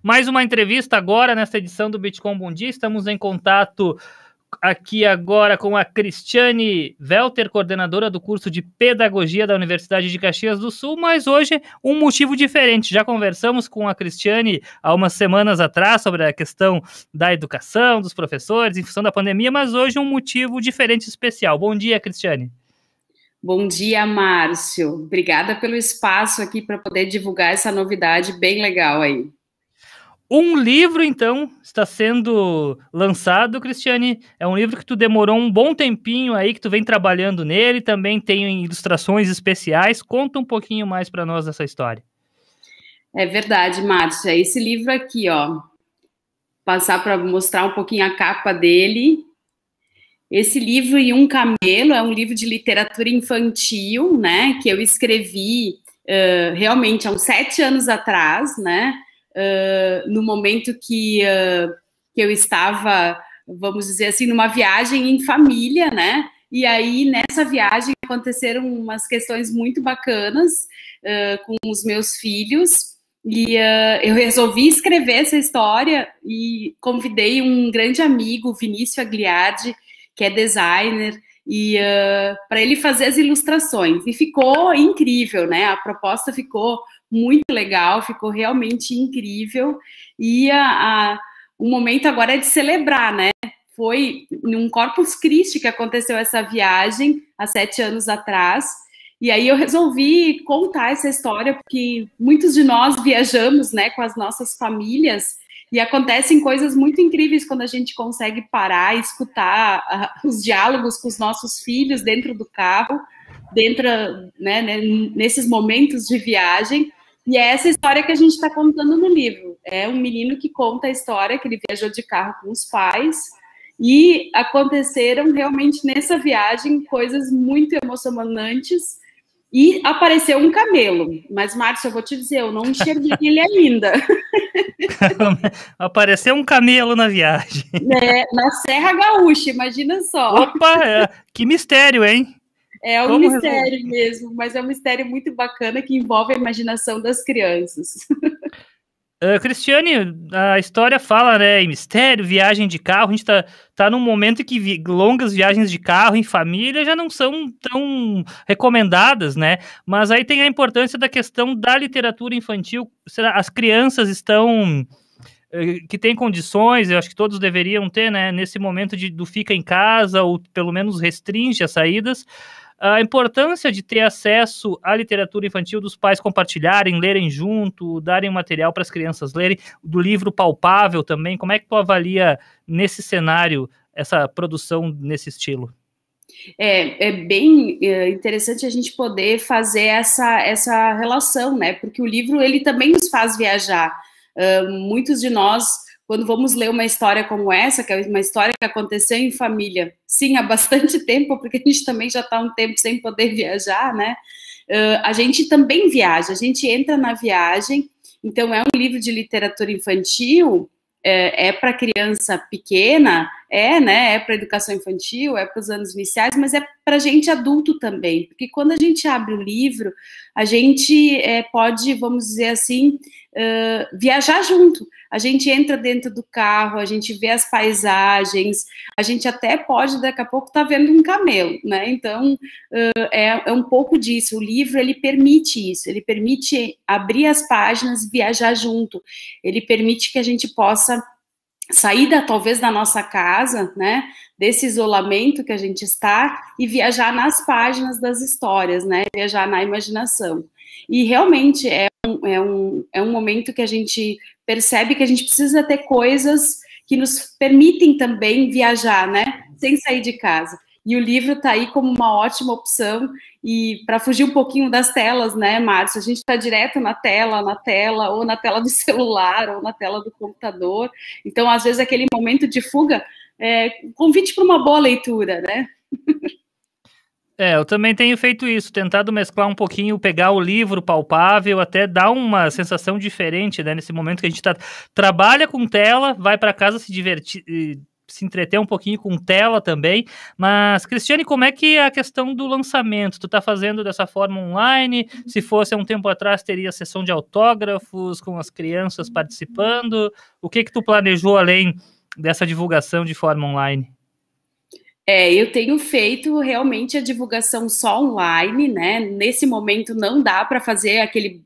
Mais uma entrevista agora nesta edição do Bitcoin Bom Dia. Estamos em contato aqui agora com a Cristiane Welter, coordenadora do curso de Pedagogia da Universidade de Caxias do Sul, mas hoje um motivo diferente. Já conversamos com a Cristiane há umas semanas atrás sobre a questão da educação, dos professores, em função da pandemia, mas hoje um motivo diferente, especial. Bom dia, Cristiane. Bom dia, Márcio. Obrigada pelo espaço aqui para poder divulgar essa novidade bem legal aí. Um livro, então, está sendo lançado, Cristiane. É um livro que tu demorou um bom tempinho aí, que tu vem trabalhando nele. Também tem ilustrações especiais. Conta um pouquinho mais para nós dessa história. É verdade, Márcio. É esse livro aqui, ó. Passar para mostrar um pouquinho a capa dele. Esse livro E um Camelo é um livro de literatura infantil, né? Que eu escrevi realmente há uns 7 anos atrás, né? No momento que eu estava, vamos dizer assim, numa viagem em família, né? E aí, nessa viagem, aconteceram umas questões muito bacanas com os meus filhos, e eu resolvi escrever essa história e convidei um grande amigo, Vinícius Agliardi, que é designer, e para ele fazer as ilustrações. E ficou incrível, né? A proposta ficou muito legal, ficou realmente incrível. E o momento agora é de celebrar, né? Foi num Corpus Christi que aconteceu essa viagem, há 7 anos atrás. E aí eu resolvi contar essa história, porque muitos de nós viajamos, né, com as nossas famílias, e acontecem coisas muito incríveis quando a gente consegue parar e escutar os diálogos com os nossos filhos dentro do carro, né, nesses momentos de viagem. E é essa história que a gente está contando no livro. É um menino que conta a história que ele viajou de carro com os pais e aconteceram realmente nessa viagem coisas muito emocionantes. E apareceu um camelo. Mas, Márcio, eu vou te dizer, eu não enxerguei ele ainda. Apareceu um camelo na viagem. Na Serra Gaúcha, imagina só. Opa, que mistério, hein? É um mistério mesmo, mas é um mistério muito bacana que envolve a imaginação das crianças. Cristiane, a história fala, né, em mistério, viagem de carro. A gente tá num momento em que longas viagens de carro em família já não são tão recomendadas, né? Mas aí tem a importância da questão da literatura infantil. As crianças estão que têm condições, eu acho que todos deveriam ter, né, nesse momento do fica em casa, ou pelo menos restringe as saídas. A importância de ter acesso à literatura infantil, dos pais compartilharem, lerem junto, darem material para as crianças lerem, do livro palpável também. Como é que tu avalia nesse cenário essa produção nesse estilo? É bem interessante a gente poder fazer essa relação, né? Porque o livro ele também nos faz viajar. Muitos de nós, quando vamos ler uma história como essa, que é uma história que aconteceu em família, sim, há bastante tempo, porque a gente também já está um tempo sem poder viajar, né? A gente também viaja, a gente entra na viagem. Então, é um livro de literatura infantil, é para criança pequena, né? É para educação infantil, é para os anos iniciais, mas é para gente adulto também, porque quando a gente abre o livro, a gente pode, vamos dizer assim, viajar junto. A gente entra dentro do carro, a gente vê as paisagens, a gente até pode, daqui a pouco, estar vendo um camelo, né? Então, é um pouco disso. O livro, ele permite isso, ele permite abrir as páginas e viajar junto. Ele permite que a gente possa sair talvez da nossa casa, né, desse isolamento que a gente está, e viajar nas páginas das histórias, né, viajar na imaginação. E realmente é um momento que a gente percebe que a gente precisa ter coisas que nos permitem também viajar, né, sem sair de casa. E o livro está aí como uma ótima opção, e para fugir um pouquinho das telas, né, Márcio? A gente está direto na tela, ou na tela do celular, ou na tela do computador. Então, às vezes, aquele momento de fuga convite para uma boa leitura, né? Eu também tenho feito isso, tentado mesclar um pouquinho, pegar o livro palpável, até dar uma sensação diferente, né, nesse momento que a gente trabalha com tela, vai para casa se divertir, se entreter um pouquinho com tela também. Mas, Cristiane, como é que é a questão do lançamento? Tu tá fazendo dessa forma online? Se fosse há um tempo atrás, teria sessão de autógrafos com as crianças participando? O que tu planejou além dessa divulgação de forma online? Eu tenho feito realmente a divulgação só online, né? Nesse momento não dá para fazer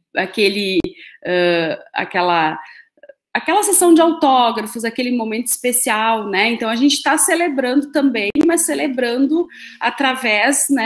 aquela sessão de autógrafos, aquele momento especial, né? Então a gente está celebrando também, mas celebrando através, né,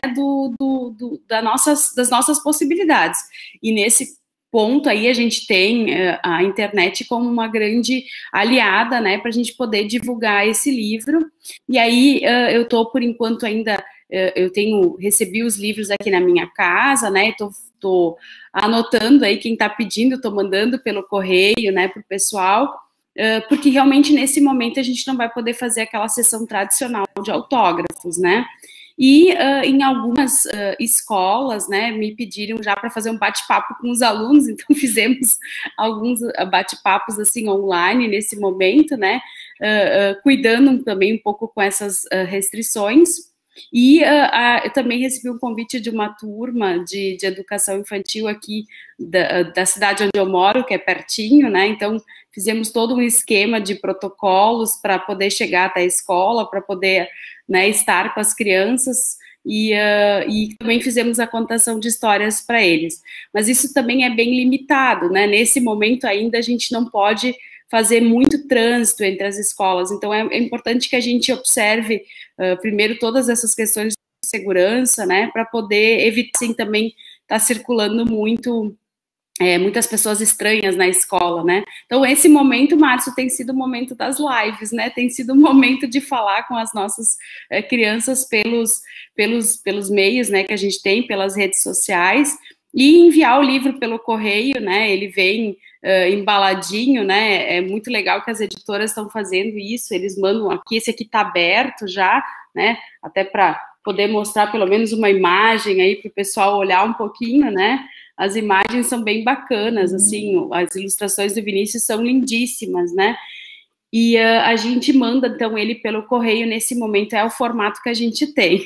das nossas possibilidades. E nesse ponto aí a gente tem a internet como uma grande aliada, né, para a gente poder divulgar esse livro. E aí eu estou, por enquanto, ainda recebi os livros aqui na minha casa, né? Estou anotando aí quem está pedindo, estou mandando pelo correio, né, para o pessoal, porque realmente nesse momento a gente não vai poder fazer aquela sessão tradicional de autógrafos, né? E em algumas escolas, né, me pediram já para fazer um bate-papo com os alunos, então fizemos alguns bate-papos assim online nesse momento, né, cuidando também um pouco com essas restrições. E eu também recebi um convite de uma turma de educação infantil aqui da cidade onde eu moro, que é pertinho, né? Então, fizemos todo um esquema de protocolos para poder chegar até a escola, para poder, né, estar com as crianças. E também fizemos a contação de histórias para eles. Mas isso também é bem limitado, né? Nesse momento ainda a gente não pode fazer muito trânsito entre as escolas. Então, é importante que a gente observe primeiro todas essas questões de segurança, né, para poder evitar, assim, também estar circulando muitas pessoas estranhas na escola, né? Então, esse momento, Márcio, tem sido o momento das lives, né? Tem sido o momento de falar com as nossas crianças pelos meios, né, que a gente tem, pelas redes sociais, e enviar o livro pelo correio, né? Ele vem embaladinho, né? É muito legal que as editoras estão fazendo isso. Eles mandam aqui, esse aqui está aberto já, né? Até para poder mostrar pelo menos uma imagem aí para o pessoal olhar um pouquinho, né? As imagens são bem bacanas, assim, as ilustrações do Vinícius são lindíssimas, né? E a gente manda, então, ele pelo correio nesse momento, é o formato que a gente tem.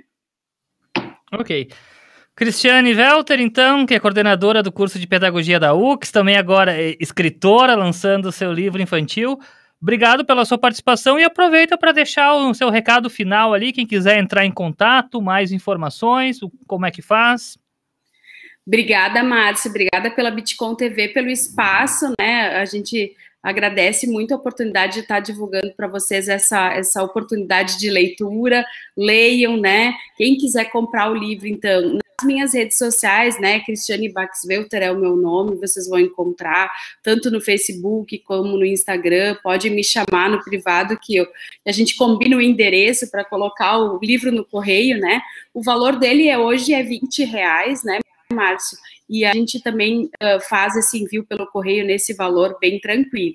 Ok. Cristiane Welter, então, que é coordenadora do curso de Pedagogia da UX, também agora é escritora, lançando o seu livro infantil. Obrigado pela sua participação e aproveita para deixar o seu recado final ali, quem quiser entrar em contato, mais informações, como é que faz. Obrigada, Márcia, obrigada pela Bitcom TV, pelo espaço, né? A gente agradece muito a oportunidade de estar divulgando para vocês essa oportunidade de leitura. Leiam, né? Quem quiser comprar o livro, então, nas minhas redes sociais, né? Cristiane Baxwelter é o meu nome, vocês vão encontrar tanto no Facebook como no Instagram. Pode me chamar no privado que a gente combina o endereço para colocar o livro no correio, né? O valor dele hoje é R$20, né, Márcio? E a gente também faz esse envio pelo correio nesse valor bem tranquilo.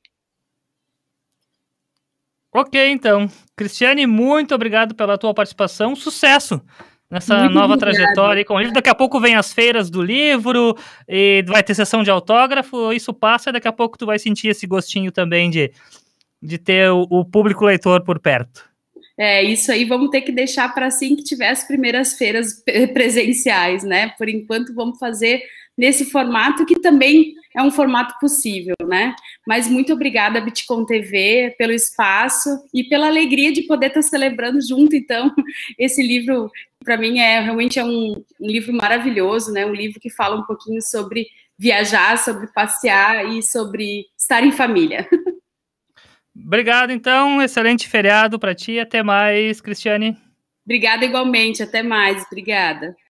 Ok, então. Cristiane, muito obrigado pela tua participação. Sucesso nessa muito nova trajetória com o livro. Daqui a pouco vem as feiras do livro, e vai ter sessão de autógrafo, isso passa, e daqui a pouco tu vai sentir esse gostinho também de ter o público leitor por perto. Isso aí vamos ter que deixar para assim que tiver as primeiras feiras presenciais, né? Por enquanto vamos fazer nesse formato que também é um formato possível, né? Mas muito obrigada, Bitcom TV, pelo espaço e pela alegria de poder estar celebrando junto, então, esse livro, para mim, realmente é um livro maravilhoso, né? Um livro que fala um pouquinho sobre viajar, sobre passear e sobre estar em família. Obrigado, então. Excelente feriado para ti. Até mais, Cristiane. Obrigada igualmente. Até mais. Obrigada.